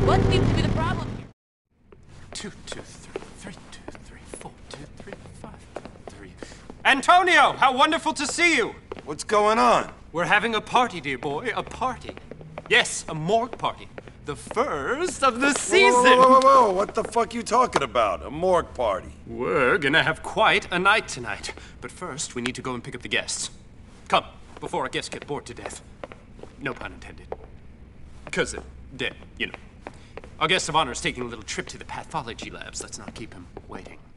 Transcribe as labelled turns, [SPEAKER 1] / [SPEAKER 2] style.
[SPEAKER 1] What seems to be the problem here?
[SPEAKER 2] 2, 2, 3, 3, 2, 3, 4, 2, 3, 5, 3. Antonio, how wonderful to see you!
[SPEAKER 3] What's going on?
[SPEAKER 2] We're having a party, dear boy, a party. Yes, a morgue party. The first of the season!
[SPEAKER 3] Whoa, what the fuck you talking about? A morgue party?
[SPEAKER 2] We're gonna have quite a night tonight. But first, we need to go and pick up the guests. Come, before our guests get bored to death. No pun intended. 'Cause they're dead, you know. Our guest of honor is taking a little trip to the pathology labs. Let's not keep him waiting.